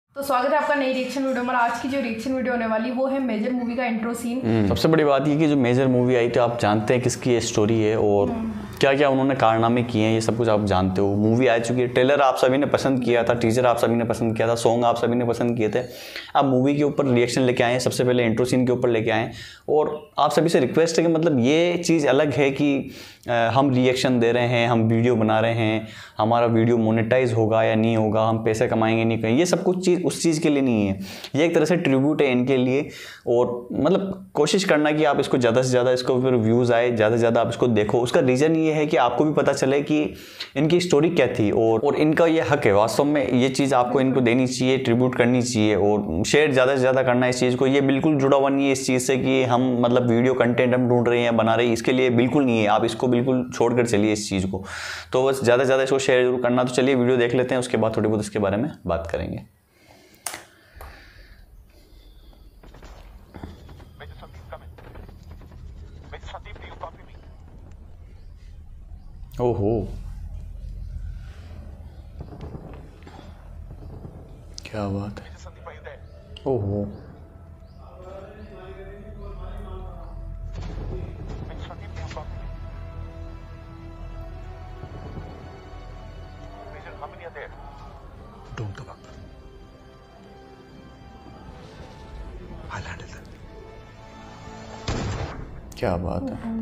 तो स्वागत है आपका नई रिएक्शन वीडियो में। आज की जो रिएक्शन वीडियो होने वाली वो है मेजर मूवी का इंट्रो सीन। सबसे बड़ी बात ये कि जो मेजर मूवी आई तो आप जानते हैं किसकी ये स्टोरी है और क्या क्या उन्होंने कारनामे किए हैं, ये सब कुछ आप जानते हो। मूवी आ चुकी है, ट्रेलर आप सभी ने पसंद किया था, टीजर आप सभी ने पसंद किया था, सॉन्ग आप सभी ने पसंद किए थे। आप मूवी के ऊपर रिएक्शन लेके आए हैं, सबसे पहले इंट्रो सीन के ऊपर लेके आए हैं और आप सभी से रिक्वेस्ट है कि मतलब ये चीज़ अलग है कि हम रिएक्शन दे रहे हैं, हम वीडियो बना रहे हैं, हमारा वीडियो मोनेटाइज होगा या नहीं होगा, हम पैसे कमाएंगे नहीं करेंगे, ये सब कुछ चीज़ उस चीज़ के लिए नहीं है। ये एक तरह से ट्रिब्यूट है इनके लिए और मतलब कोशिश करना कि आप इसको ज़्यादा से ज़्यादा इसको फिर व्यूज़ आए, ज़्यादा से ज़्यादा आप इसको देखो। उसका रीज़न ये है कि आपको भी पता चले कि इनकी स्टोरी क्या थी और इनका ये हक है। वास्तव में ये चीज़ आपको इनको देनी चाहिए, ट्रिब्यूट करनी चाहिए और शेयर ज़्यादा से ज़्यादा करना इस चीज़ को। ये बिल्कुल जुड़ा हुआ नहीं है इस चीज़ से कि हम मतलब वीडियो कंटेंट हम ढूंढ रहे हैं, बना रहे हैं, इसके लिए बिल्कुल नहीं है। आप इसको बिल्कुल छोड़ कर चलिए इस चीज़ को। तो बस ज़्यादा से ज़्यादा इसको शेयर जरूर करना। तो चलिए वीडियो देख लेते हैं, उसके बाद थोड़ी बहुत इसके बारे में बात करेंगे। ओहो, क्या बात है। ओहो, Don't come up. I'll handle that. क्या बात है।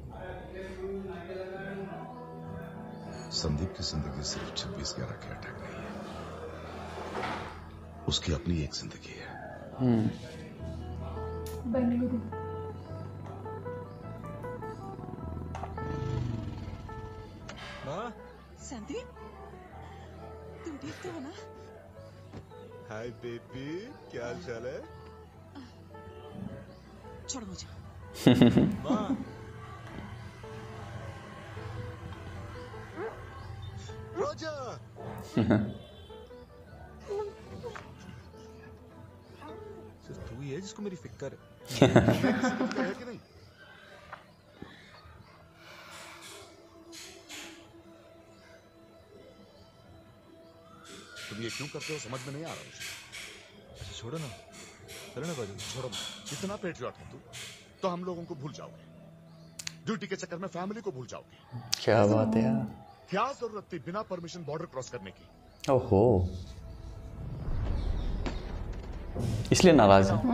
संदीप की जिंदगी सिर्फ 26/11 के अटैक नहीं है, उसकी अपनी एक जिंदगी है। बेंगलुरु। माँ, संदीप, तुम ठीक तो हो ना? हाय बेबी, क्या हाल चाल है? छोड़ो मुझे। माँ, रोजा, सिर्फ तू ही है जिसको मेरी फिक्र है। है कि नहीं? तुम ये क्यों करते हो समझ में नहीं आ रहा मुझे। अच्छा छोड़ो ना, चलो ना बाजू, छोड़ो। इतना पेट्रियट हो तू तो हम लोगों को भूल जाओगे, ड्यूटी के चक्कर में फैमिली को भूल जाओगे। क्या बात है यार। क्या जरूरत थी बिना परमिशन बॉर्डर क्रॉस करने की? ओहो, इसलिए नाराज है।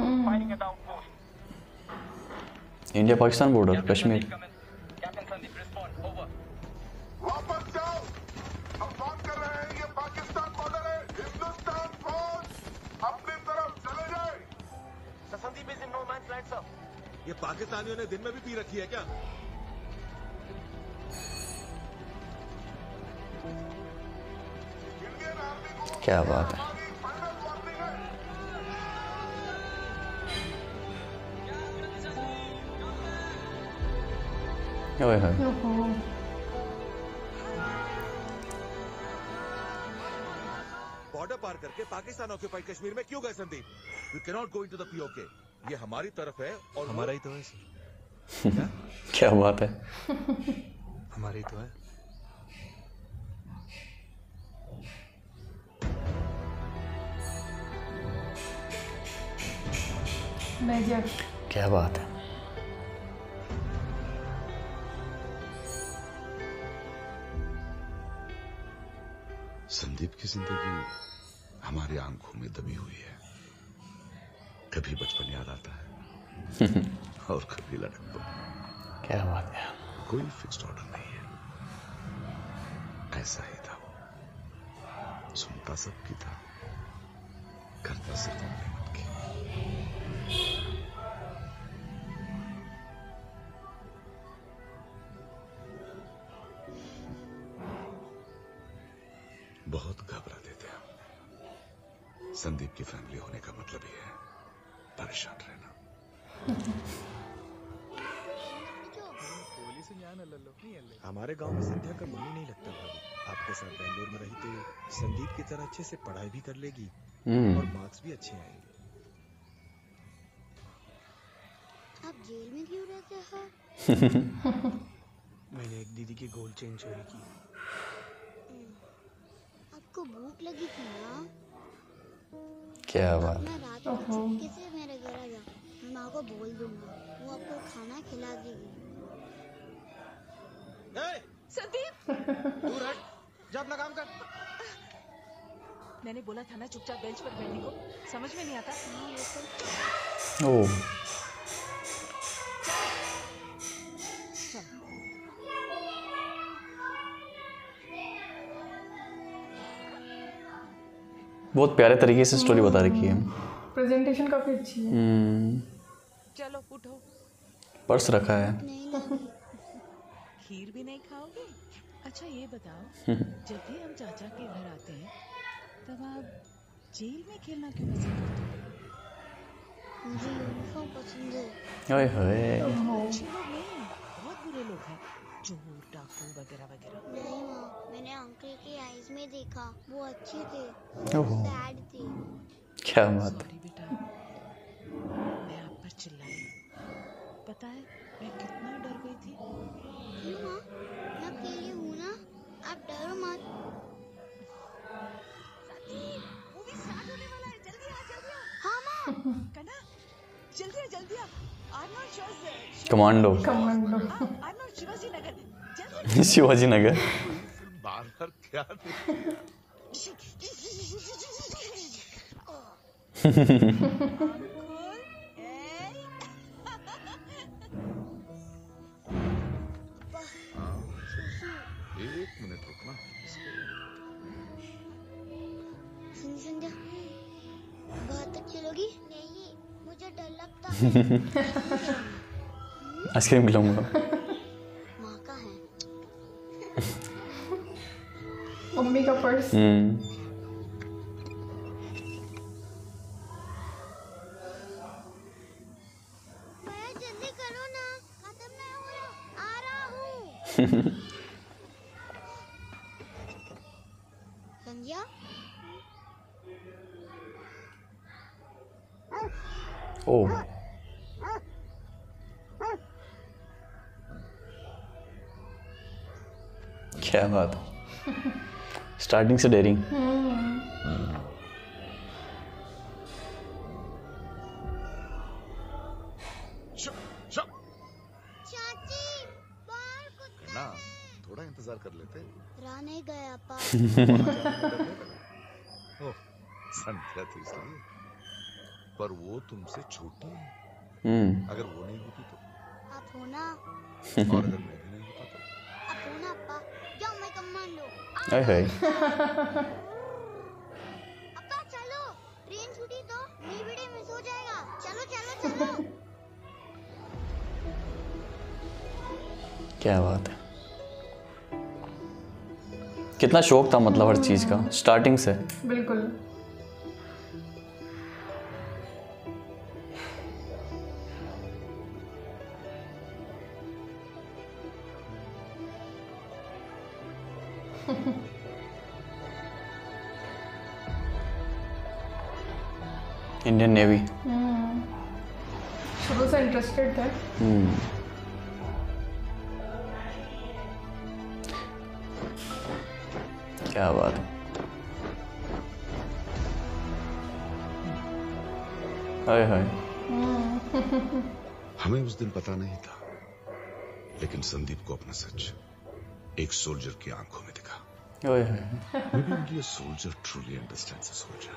India Pakistan border Kashmir. वापस जाओ, हम बात कर रहे हैं, ये पाकिस्तान बॉर्डर है। हिंदुस्तान फौज अपनी तरफ चले जाए। Sandeep is in no man's land sir. ये पाकिस्तानियों ने दिन में भी पी रखी है क्या? इंडियन आर्मी को क्या बात है। हमारी फाइनल वार्निंग है। ओए होए, ओहो, बॉर्डर पार करके पाकिस्तान ऑक्यूपाइड कश्मीर में क्यों गए Sandeep? We can not go into the PoK. ये हमारी तरफ है और हमारा ही तो है सर। क्या बात है। हमारा ही तो है। मेजर। क्या बात है। संदीप की जिंदगी हमारी आंखों में दबी हुई है। कभी बचपन याद आता है और कभी लड़कपन। क्या बात है। कोई फिक्स्ड ऑर्डर नहीं है, ऐसा ही था वो। सुनता सबकी था, करता सिर्फ अपने मन की। बहुत घबराते थे हम। संदीप की फैमिली होने का मतलब ही है परेशान रहना। हमारे गांव में संध्या का मन ही नहीं लगता भाभी। आपके साथ बेंगलोर में रही तो संदीप की तरह अच्छे से पढ़ाई भी कर लेगी और मार्क्स भी अच्छे आएंगे। आप जेल में क्यों रहते हो? मैंने एक दीदी की गोल्ड चेन चोरी की। आपको भूख लगी थी ना? क्या बात। मैं रात को चुपके से मेरे घर आ जाओ, मैं माँ को बोल दूंगा, वो आपको खाना खिला देगी। संदीप दूर हट, जा अपना काम कर। मैंने बोला था ना चुपचाप बेंच पर बैठने को, समझ में नहीं आता। हाँ वो तो ओह बहुत प्यारे तरीके से स्टोरी बता रखी है। प्रेजेंटेशन काफ़ी अच्छी है। चलो उठो। पर्स रखा है। नहीं लागी। खीर भी नहीं खाओगे? अच्छा ये बताओ, जब भी हम चाचा के घर आते हैं तब आप जेल में खेलना क्यों पसंद करते हो? मुझे यूनिफॉर्म पसंद है। ओए होए अच्छे लोग नहीं, बहुत बुरे लोग हैं, चोर डाकू वगैरह वगैरह। नहीं माँ, मैंने अंकल के आईज में देखा, वो अच्छे थे, ओहो। सैड थे। क्या बात। सॉरी बेटा, मैं आप पर चिल्लाई। पता है मैं कितना डर गई थी। क्यों माँ? मैं अकेली हूँ ना, आप डरो मत। मूवी स्टार्ट होने वाला है, जल्दी आ जल्दी आ। हाँ माँ। कना जल्दी आ। Arnold Schwarzenegger. Commando Arnold Shivaji Nagar, जल्दी। शिवाजी नगर। फिल्म बार बार क्या देखती है? एक मिनट रुकना। संध्या बहुत अच्छी लगी। नहीं, मुझे डर लगता है। आइसक्रीम खिलाऊंगा। माँ का है। मम्मी का पर्स। भैया जल्दी करो ना, खत्म नहीं हो रहा, आ रहा हूँ। संध्या ओह क्या बात। स्टार्टिंग से डेयरिंग। चाची बाहर कुत्ता ना थोड़ा इंतजार कर लेते। रहा नहीं गया पा। ओह संध्या थी इसलिए, पर वो तुमसे छोटी है। अगर वो नहीं होती तो, आप हो ना, और अगर मैं भी नहीं होता तो। आप हो ना अप्पा, जाओ मैं कमांडो। ओए होए अप्पा चलो, ट्रेन छूटी तो मेरी वीडियो मिस हो जाएगा। चलो चलो चलो। क्या बात है। कितना शौक था मतलब हर चीज़ का स्टार्टिंग से। बिल्कुल। Indian navy. शुरू से इंटरेस्टेड थे। क्या बात है। हाय हाय। हमें उस दिन पता नहीं था, लेकिन संदीप को अपना सच एक सोल्जर की आंखों में दिखा। ओए होए Maybe only a soldier truly understands a soldier.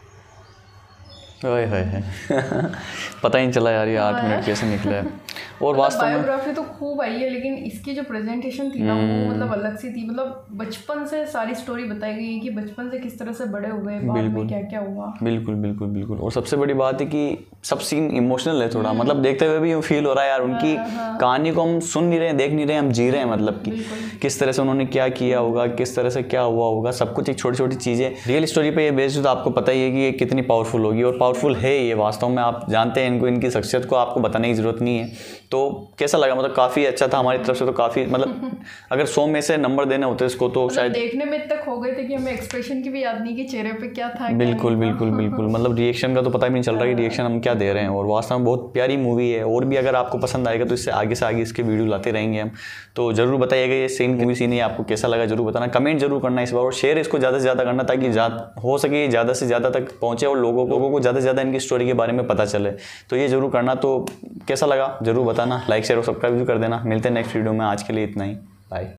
ओए होए पता ही नहीं चला यार ये 8 मिनट कैसे निकले। और वास्तव में बायोग्राफी तो खूब आई है, लेकिन इसकी जो प्रेजेंटेशन थी ना वो मतलब अलग सी थी। मतलब बचपन से सारी स्टोरी बताई गई है कि बचपन से किस तरह से बड़े हुए, बाद में क्या क्या हुआ। बिल्कुल बिल्कुल बिल्कुल। और सबसे बड़ी बात है कि सब सीन इमोशनल है थोड़ा, मतलब देखते हुए भी फील हो रहा है यार उनकी कहानी को हम सुन नहीं रहे, देख नहीं रहे, हम जी रहे हैं। मतलब कि किस तरह से उन्होंने क्या किया होगा, किस तरह से क्या हुआ होगा, सब कुछ एक छोटी छोटी चीज़ें रियल स्टोरी पे ये बेस्ड, तो आपको पता ही है कि ये कितनी पावरफुल होगी। और पावरफुल है ये वास्तव में, आप जानते हैं इनको, इनकी शख्सियत को आपको बताने की ज़रूरत नहीं है। तो कैसा लगा, मतलब काफ़ी अच्छा था हमारी तरफ से, तो काफ़ी मतलब अगर 100 में से नंबर देने होते इसको तो शायद देखने में तक हो गए थे कि हमें एक्सप्रेशन की भी याद नहीं कि चेहरे पे क्या था। बिल्कुल बिल्कुल बिल्कुल, मतलब रिएक्शन का तो पता भी नहीं चल रहा कि रिएक्शन हम क्या दे रहे हैं। और वास्तव में बहुत प्यारी मूवी है, और भी अगर आपको पसंद आएगा तो इससे आगे से आगे इसके वीडियो लाते रहेंगे हम। तो ज़रूर बताइएगा ये सेम मूवी सीन है आपको कैसा लगा, जरूर बताना, कमेंट जरूर करना इस बार, और शेयर इसको ज़्यादा से ज़्यादा करना ताकि हो सके ज़्यादा से ज़्यादा तक पहुँचे और लोगों को ज़्यादा से ज़्यादा इनकी स्टोरी के बारे में पता चले। तो ये जरूर करना। तो कैसा लगा जरूर बताना, लाइक शेयर और सब्सक्राइब भी कर देना। मिलते हैं नेक्स्ट वीडियो में, आज के लिए इतना ही, बाय।